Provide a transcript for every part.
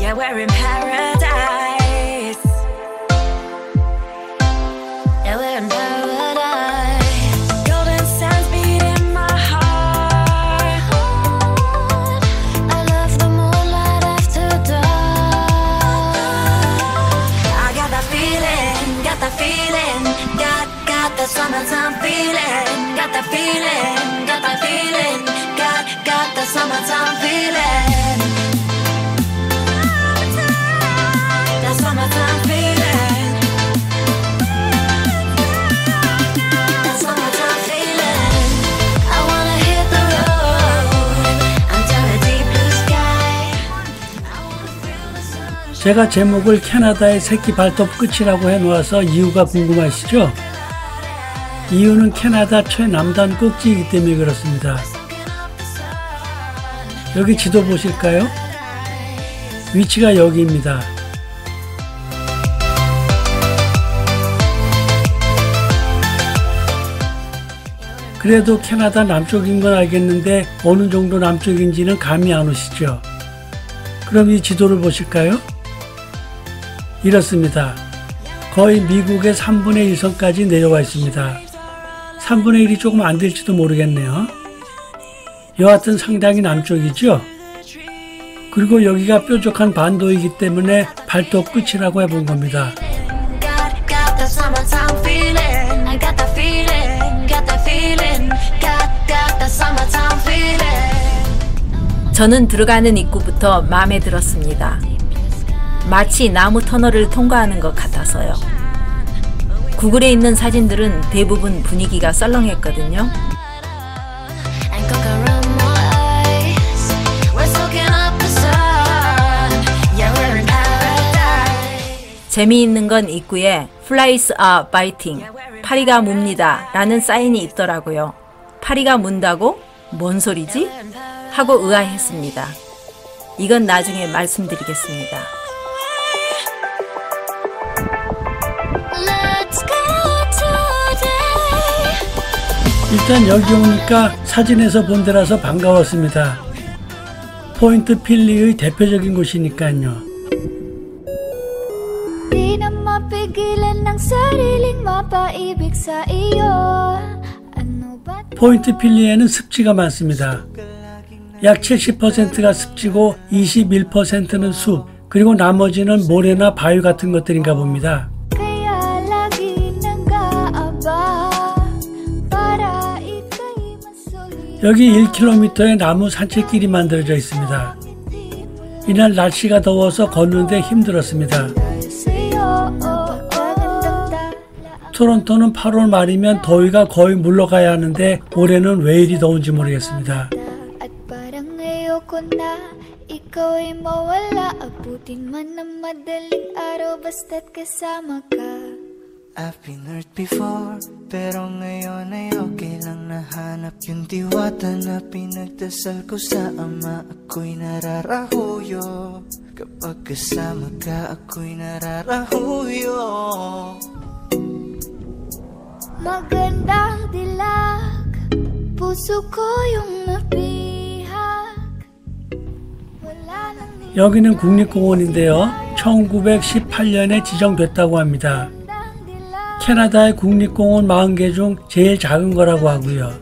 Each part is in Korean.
Yeah, we're in paradise. Yeah, we're in paradise. Golden sands beat in my heart. I love the moonlight after dark. I got that feeling, got that feeling. Got that summertime feeling. Got that feeling, got that feeling. Got that summertime feeling. That summertime feeling. That summertime feeling. I wanna hit the road under a deep blue sky. I wanna feel the sunshine. 제가 제목을 캐나다의 새끼 발톱 끝이라고 해놓아서 이유가 궁금하시죠? 이유는 캐나다 최남단 꼭지이기 때문에 그렇습니다. 여기 지도 보실까요? 위치가 여기입니다. 그래도 캐나다 남쪽인 건 알겠는데 어느 정도 남쪽인지는 감이 안 오시죠? 그럼 이 지도를 보실까요? 이렇습니다. 거의 미국의 3분의 1선까지 내려와 있습니다. 3분의 1이 조금 안 될지도 모르겠네요. 여하튼 상당히 남쪽이죠. 그리고 여기가 뾰족한 반도이기 때문에 발톱 끝이라고 해본 겁니다. 저는 들어가는 입구부터 마음에 들었습니다. 마치 나무 터널을 통과하는 것 같아서요. 구글에 있는 사진들은 대부분 분위기가 썰렁했거든요. 재미있는 건 입구에 Flies are biting, 파리가 뭅니다 라는 사인이 있더라고요. 파리가 문다고? 뭔 소리지? 하고 의아했습니다. 이건 나중에 말씀드리겠습니다. 일단 여기 오니까 사진에서 본 데라서 반가웠습니다. 포인트 필리의 대표적인 곳이니까요. 포인트 필리에는 습지가 많습니다. 약 70%가 습지고 21%는 숲, 그리고 나머지는 모래나 바위 같은 것들인가 봅니다. 여기 1km의 나무 산책길이 만들어져 있습니다. 이날 날씨가 더워서 걷는데 힘들었습니다. 토론토는 8월 말이면 더위가 거의 물러가야 하는데 올해는 왜 이리 더운지 모르겠습니다. I've been hurt before, pero ngayon ay okay lang nahanap yung diwata na pinagdasal ko sa ama. Ako'y nararahuyo, kapag kasama ka ako'y nararahuyo. Magandang dilag, puso ko yung napihag. 여기는 국립공원인데요. 1918년에 지정됐다고 합니다. 캐나다의 국립공원 40개 중 제일 작은 거라고 하고요.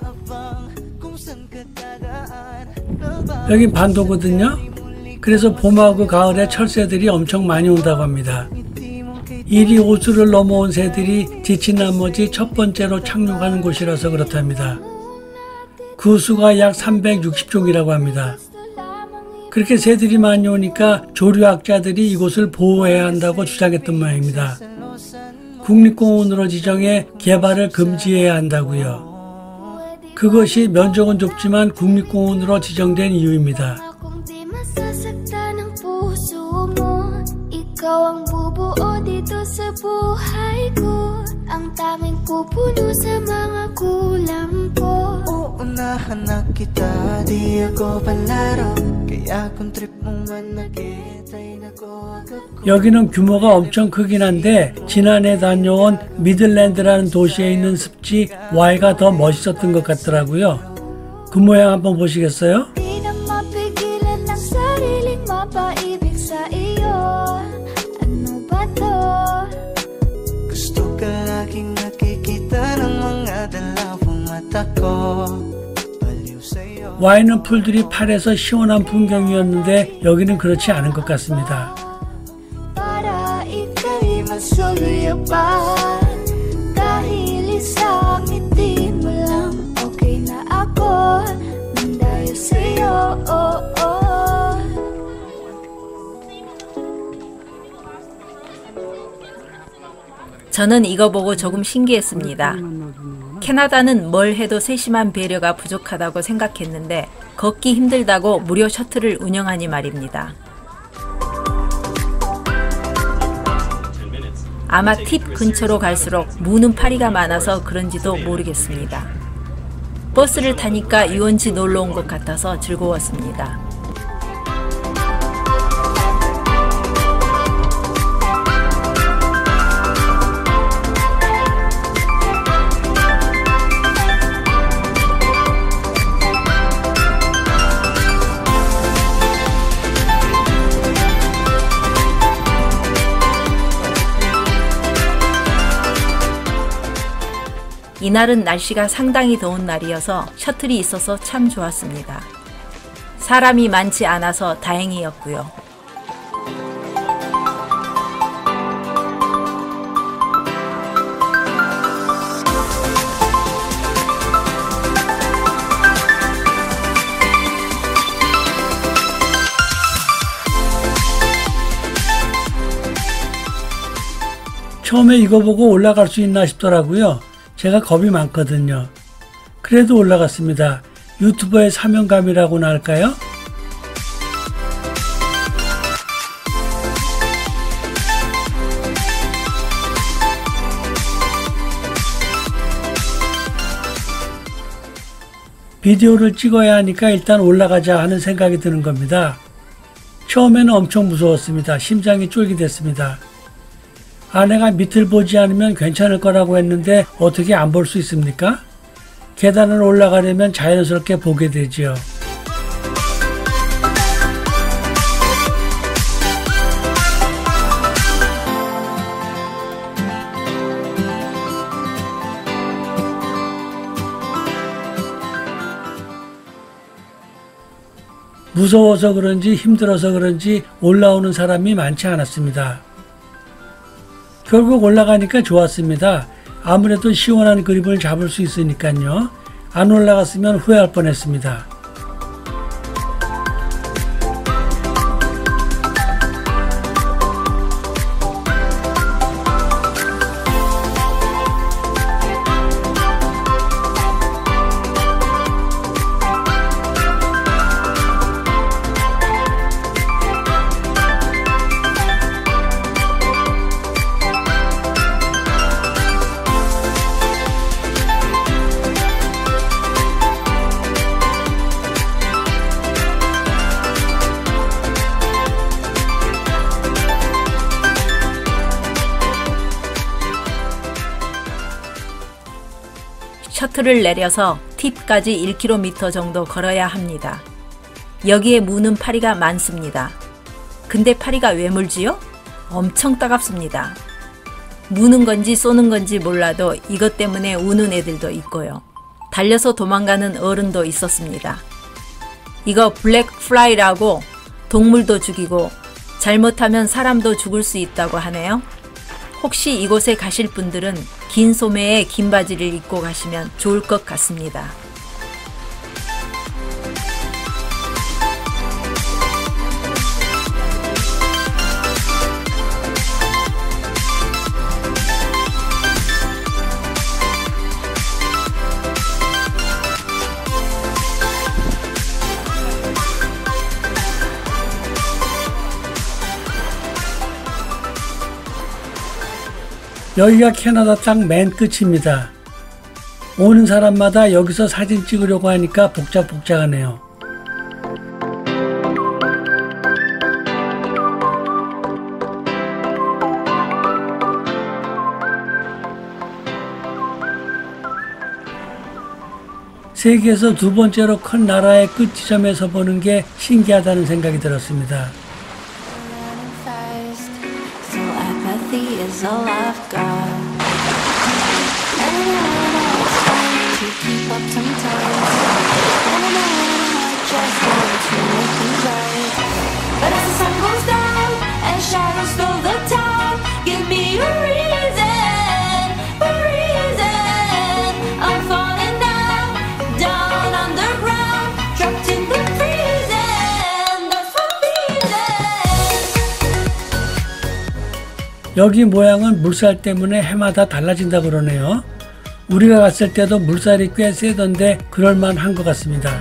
여긴 반도거든요. 그래서 봄하고 가을에 철새들이 엄청 많이 온다고 합니다. 이리 호수를 넘어온 새들이 지친 나머지 첫 번째로 착륙하는 곳이라서 그렇답니다. 그 수가 약 360종이라고 합니다. 그렇게 새들이 많이 오니까 조류학자들이 이곳을 보호해야 한다고 주장했던 모양입니다. 국립공원으로 지정해 개발을 금지해야 한다고요. 그것이 면적은 좁지만 국립공원으로 지정된 이유입니다. 여기는 규모가 엄청 크긴 한데 지난해 다녀온 미들랜드라는 도시에 있는 습지 Y가 더 멋있었던 것 같더라고요. 그 모양 한번 보시겠어요? 와인은 풀들이 파래서 시원한 풍경이었는데 여기는 그렇지 않은 것 같습니다. Para ika'y masuluyapan Dahil isang ngiti mo lang Okay na ako nang dahil sa'yo 저는 이거 보고 조금 신기했습니다. 캐나다는 뭘 해도 세심한 배려가 부족하다고 생각했는데 걷기 힘들다고 무료 셔틀을 운영하니 말입니다. 아마 팁 근처로 갈수록 무는 파리가 많아서 그런지도 모르겠습니다. 버스를 타니까 유원지 놀러 온 것 같아서 즐거웠습니다. 이날은 날씨가 상당히 더운 날이어서 셔틀이 있어서 참 좋았습니다. 사람이 많지 않아서 다행이었고요. 처음에 이거 보고 올라갈 수 있나 싶더라고요. 제가 겁이 많거든요. 그래도 올라갔습니다. 유튜버의 사명감이라고나 할까요? 비디오를 찍어야 하니까 일단 올라가자 하는 생각이 드는 겁니다. 처음에는 엄청 무서웠습니다. 심장이 쫄깃했습니다. 아내가 밑을 보지 않으면 괜찮을 거라고 했는데 어떻게 안 볼 수 있습니까? 계단을 올라가려면 자연스럽게 보게 되지요. 무서워서 그런지 힘들어서 그런지 올라오는 사람이 많지 않았습니다. 결국 올라가니까 좋았습니다. 아무래도 시원한 그립을 잡을 수 있으니까요. 안 올라갔으면 후회할 뻔했습니다. 셔틀을 내려서 팁까지 1km 정도 걸어야 합니다. 여기에 무는 파리가 많습니다. 근데 파리가 왜 물지요? 엄청 따갑습니다. 무는 건지 쏘는 건지 몰라도 이것 때문에 우는 애들도 있고요. 달려서 도망가는 어른도 있었습니다. 이거 블랙 플라이라고 동물도 죽이고 잘못하면 사람도 죽을 수 있다고 하네요. 혹시 이곳에 가실 분들은 긴 소매에 긴 바지를 입고 가시면 좋을 것 같습니다. 여기가 캐나다 땅 맨 끝입니다. 오는 사람마다 여기서 사진 찍으려고 하니까 복잡복잡하네요. 세계에서 두 번째로 큰 나라의 끝 지점에서 보는 게 신기하다는 생각이 들었습니다. Is all I've got. And I know it's hard to keep up sometimes. And I know 여기 모양은 물살 때문에 해마다 달라진다 그러네요. 우리가 갔을 때도 물살이 꽤 세던데 그럴만한 것 같습니다.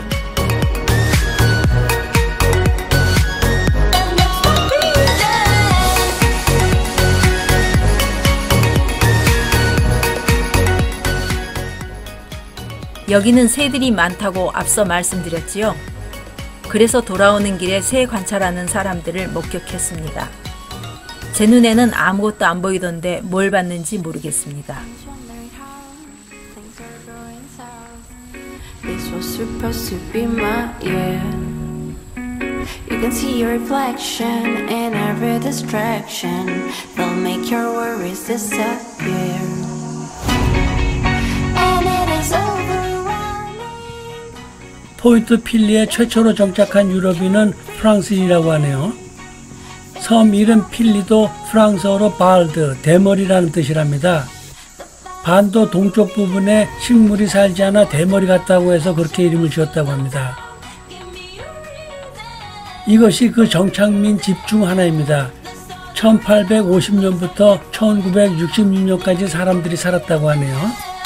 여기는 새들이 많다고 앞서 말씀드렸지요. 그래서 돌아오는 길에 새 관찰하는 사람들을 목격했습니다. 제 눈에는 아무것도 안 보이던데 뭘 봤는지 모르겠습니다. This was supposed to be my year. You can see your reflection in every distraction. They'll make your worries disappear. And it is overwhelming. 포인트 필리에 최초로 정착한 유럽인은 프랑스인이라고 하네요. 섬 이름 필리도 프랑스어로 발드, 대머리라는 뜻이랍니다. 반도 동쪽 부분에 식물이 살지 않아 대머리 같다고 해서 그렇게 이름을 지었다고 합니다. 이것이 그 정착민 집 중 하나입니다. 1850년부터 1966년까지 사람들이 살았다고 하네요.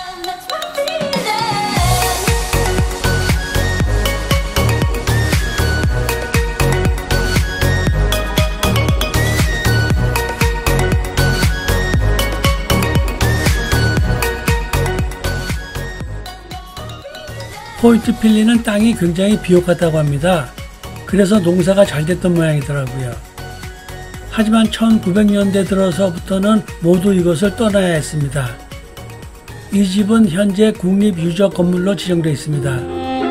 포인트 필리는 땅이 굉장히 비옥하다고 합니다. 그래서 농사가 잘 됐던 모양이더라고요. 하지만 1900년대 들어서부터는 모두 이것을 떠나야 했습니다. 이 집은 현재 국립유적 건물로 지정되어 있습니다.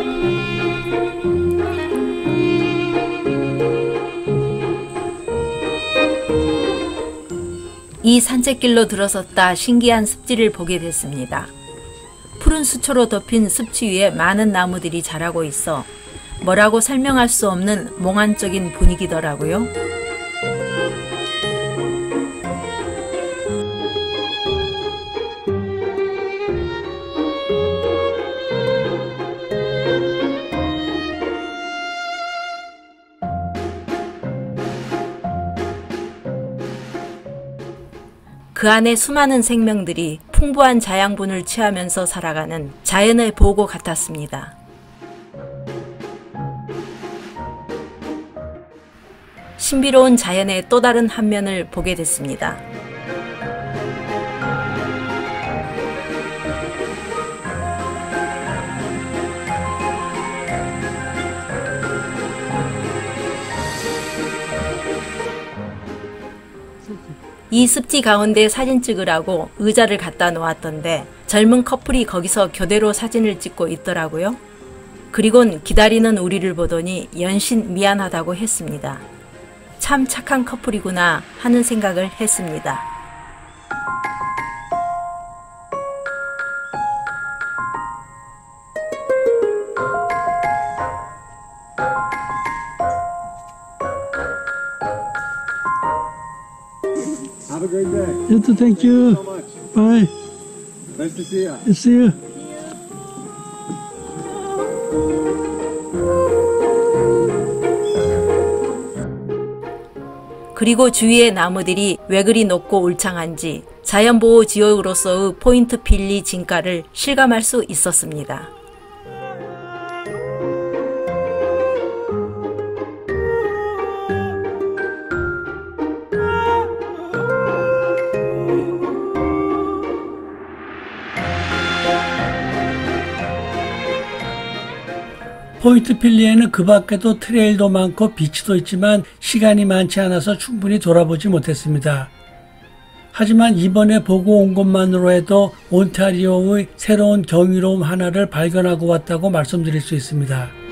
이 산책길로 들어섰다 신기한 습지를 보게 됐습니다. 푸른 수초로 덮인 습지 위에 많은 나무들이 자라고 있어 뭐라고 설명할 수 없는 몽환적인 분위기더라고요. 그 안에 수많은 생명들이 풍부한 자양분을 취하면서 살아가는 자연의 보고 같았습니다. 신비로운 자연의 또 다른 한 면을 보게 됐습니다. 이 습지 가운데 사진 찍으라고 의자를 갖다 놓았던데 젊은 커플이 거기서 교대로 사진을 찍고 있더라고요. 그리곤 기다리는 우리를 보더니 연신 미안하다고 했습니다. 참 착한 커플이구나 하는 생각을 했습니다. Have a great day. You too, thank you. So much. Bye. Nice to see you. See you. 그리고 주위의 나무들이 왜 그리 높고 울창한지 자연보호지역으로서의 포인트 필리 진가를 실감할 수 있었습니다. 포인트 필리에는 그 밖에도 트레일도 많고 비치도 있지만 시간이 많지 않아서 충분히 돌아보지 못했습니다. 하지만 이번에 보고 온 것만으로 해도 온타리오의 새로운 경이로움 하나를 발견하고 왔다고 말씀드릴 수 있습니다.